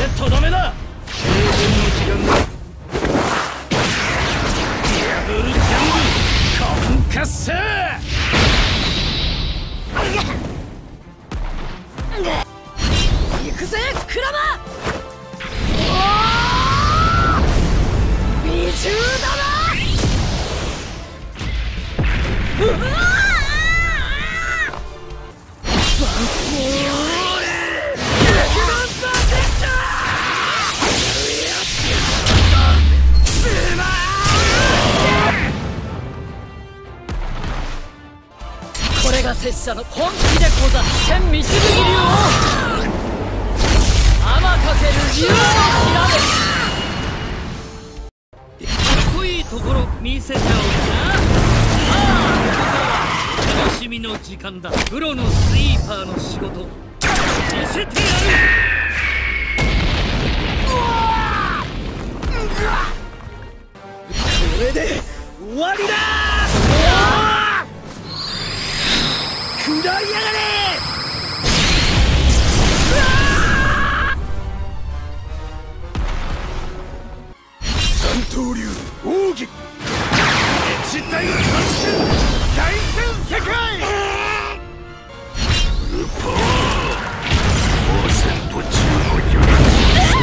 でとどめだ。十分の時間だ。破るジャングカウンカッサー。行くぜクラマ。美獣だな。うわこれが拙者の本気でござる。天導き流を天かける竜のひらめ。かっこいいところ見せておくな。楽しみの時間だ。プロのスイーパーの仕事見せてやる。これで終わりだ。食らいやがれ。三刀流奥義一体三戦大戦世界。ルパーオーセント中のやら。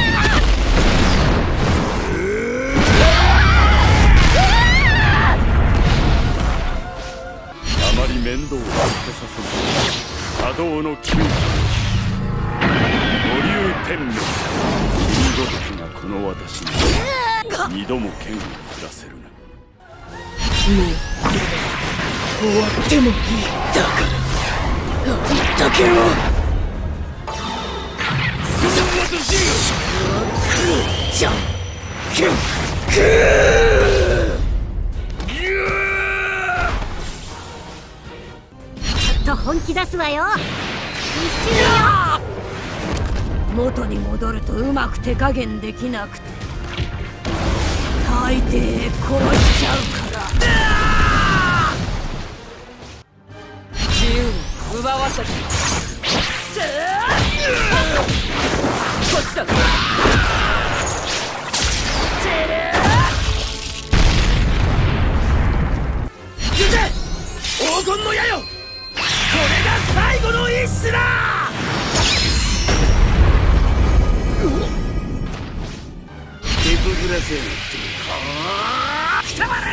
あまり面倒をかけさせない波動の球五竜天命。君ごときがこの私に二度も剣を振らせるな。もうこれで終わってもいい。だからあんだけを私がじゃんけん本気出すわよ。一瞬よ。元に戻るとうまく手加減できなくて大抵殺しちゃうから。自由奪わせて。こっちだ。黄金の矢よ。これが最後の一種だ。手こずらせるってくたばれ。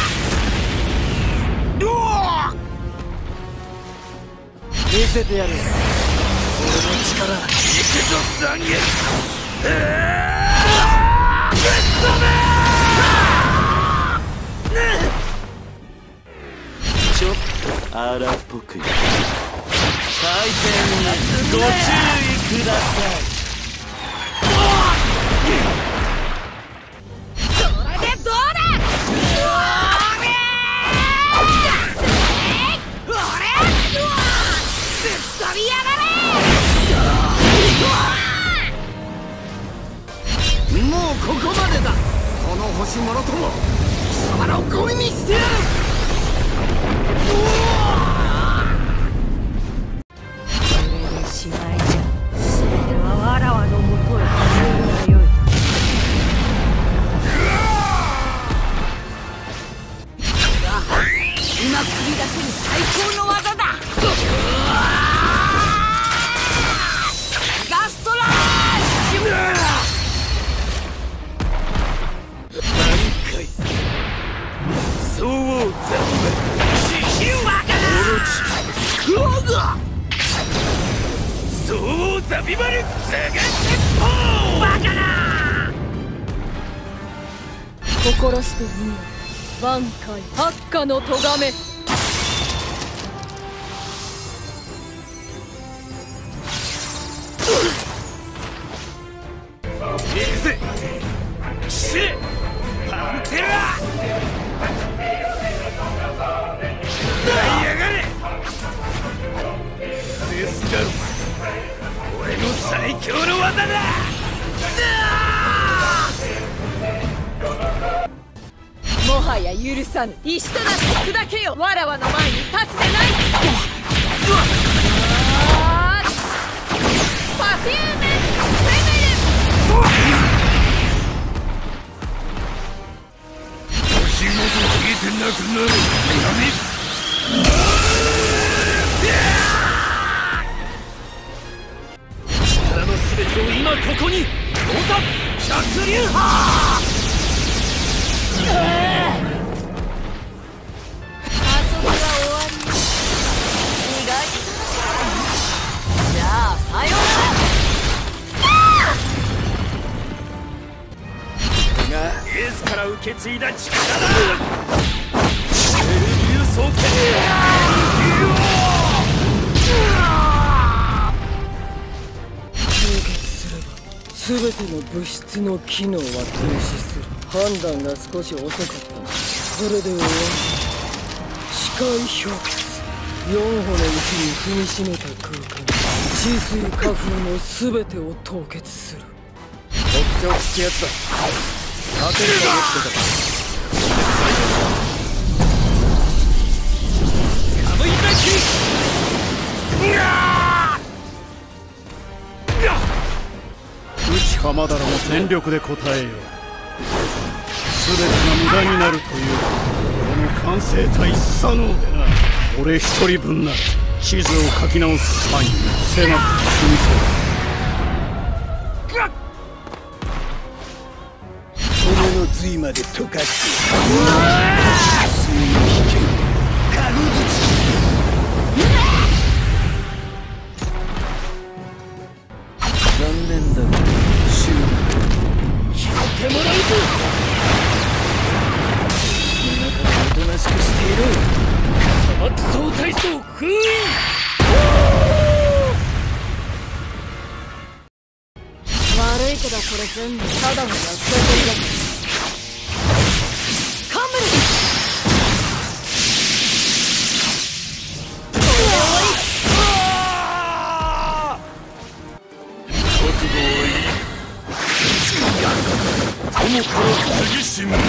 見せてやる俺の力。行くぞ残月。ぶっ飛べ。ちょっと荒っぽく回転にご注意ください。これでどうだ。ぶっ飛びやがれ。もうここまでだ。この星もろとも貴様のゴミにしてやる。これでしまいじゃ。全てはわらわのもとへ帰るがよい。今繰り出せる最高の技だ。ガストラッシュ。何回そうざんま地球バカな。オロチそうザビバルザガ鉄砲バカな。心してみよ挽回八下の咎め。行くぜシェパンテラ。大やがれ。ですだろ俺の最強の技だ。もはや許さぬ。石となって砕けよ。わらわの前に立つでない。パフューム攻める。 くなる力の全てを今ここに動作百竜波遊びは終わり。意外とじゃあさようなら。 がエースから受け継いだ力だ。流走剣凍結すれば全ての物質の機能は停止する。判断が少し遅かった。これで終わり。視界氷結。4歩のうちに踏みしめた空間、治水花風の全てを凍結する。こっちを突きやった。勝てると思ってた。 カムイバッキ内浜田らも全力で応えよう。全てが無駄になるというこの完成体不可能でな。俺一人分なら地図を書き直す範囲狭く進みそう。 骨の髄まで溶かして水の危険カグ残念だが終了。 拾ってもらうぞ。 背中がおとなしくしている。 砂漠総体操封印。 悪いけどこれ全部ただの約束だ。カムル友から次しむ。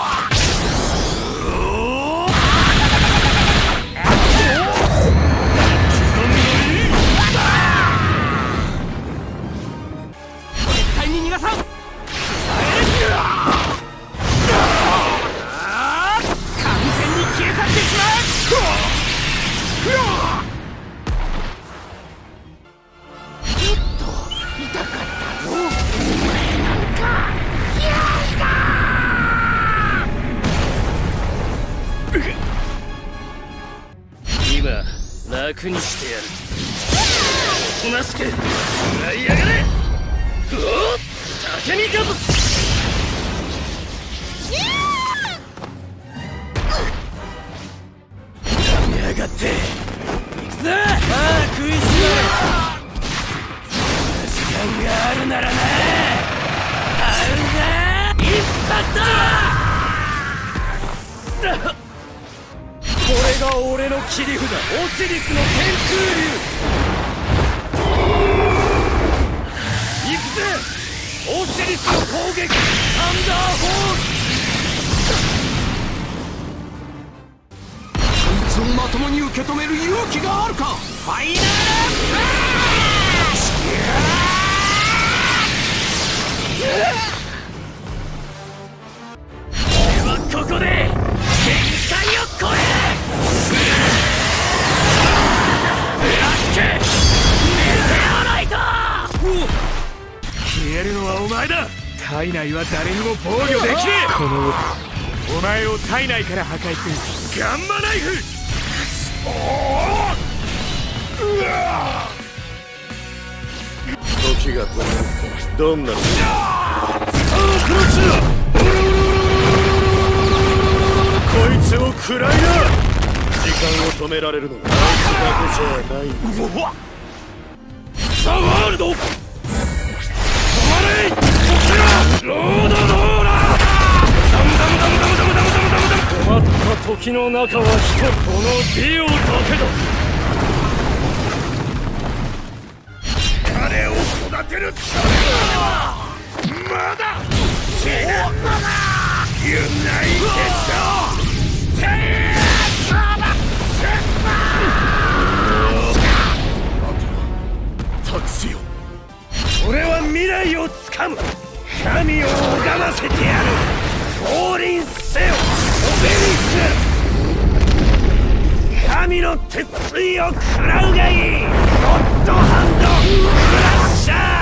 絶対に逃がさん。完全に消え去ってしまう。ちょっと痛かったぞ。お前なんか今楽にしてやる。おとなしく食らいやがれ。おっ竹見かず。やめやがって。行くぞ。ああ食いしばれ。時間があるならな。あるぜインパクト。これが俺の切り札、オシリスの天空竜。行くぜオシリスの攻撃、サンダーホール。こいつをまともに受け止める勇気があるか。ファイナルフラッシュ。俺はここで限界を超える。消えるのはお前だ。体内は誰にも防御できねえ。このお前を体内から破壊するガンマナイフ。 時が止まったどんな殺しだ。こいつを食らいな。 時間を止められるのはあいつだけじゃない。 うわっザ・ワールド止まれ。こちらロードローラー。ダムダムダムダムダムダムダムダムダム。止まった時の中は一人、このディオだけだ。彼を育てるためはまだ死ぬのだ。ユナイテッドステイツオブスーパー。託すよ。俺は未来をつかむ。神を拝ませてやる。降臨せよオベリスク。 神の鉄槌を食らうがいい。ゴッドハンドクラッシャー。